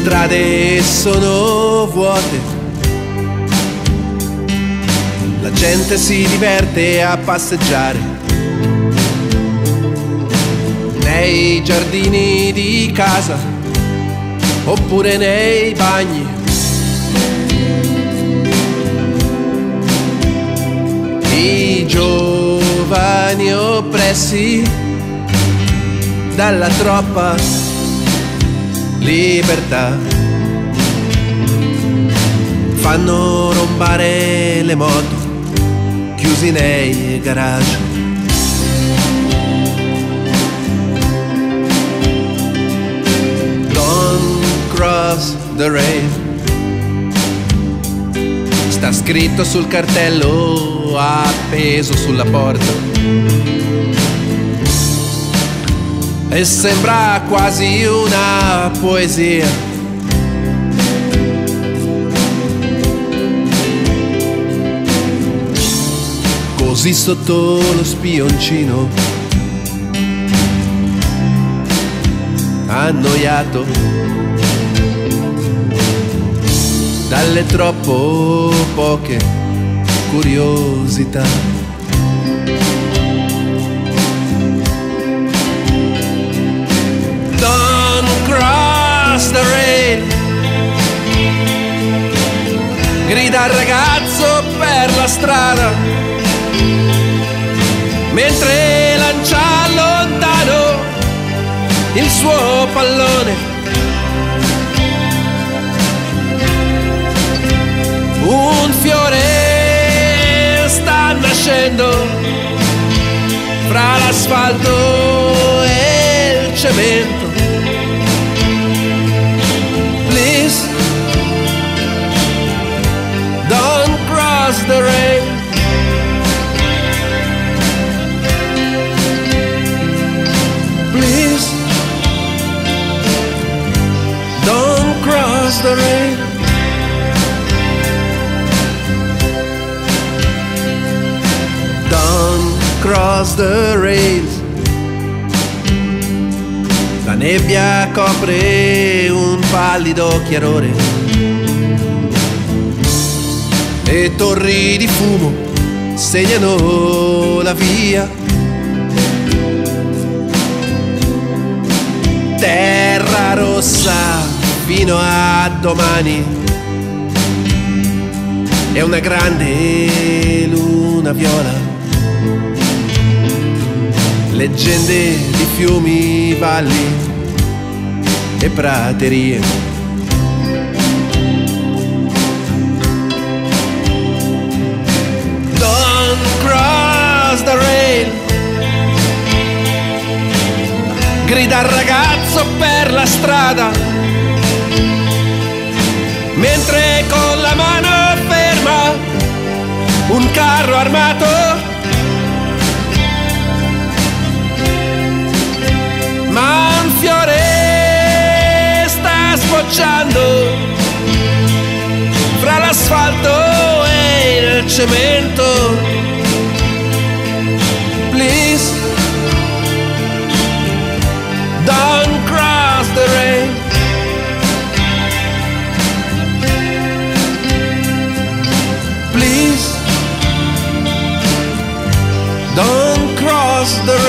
strade sono vuote, la gente si diverte a passeggiare nei giardini di casa oppure nei bagni. I giovani oppressi dalla troppa libertà fanno rombare le moto chiusi nei garage. Don't cross the rail, sta scritto sul cartello appeso sulla porta e sembra quasi una poesia. Così sotto lo spioncino, annoiato dalle troppo poche curiosità. Cross the rail, grida il ragazzo per la strada mentre lancia lontano il suo pallone. Un fiore sta nascendo fra l'asfalto e il cemento. Don't cross the rail, please. Don't cross the rail. Don't cross the rails. La nebbia copre un pallido chiarore e torri di fumo segnano la via. Terra rossa fino a domani e una grande luna viola, leggende di fiumi, valli e praterie. Cross the rail, grida il ragazzo per la strada mentre con la mano ferma un carro armato. Ma un fiore sta sbocciando fra l'asfalto e il cemento. Please, don't cross the rail. Please, don't cross the rail.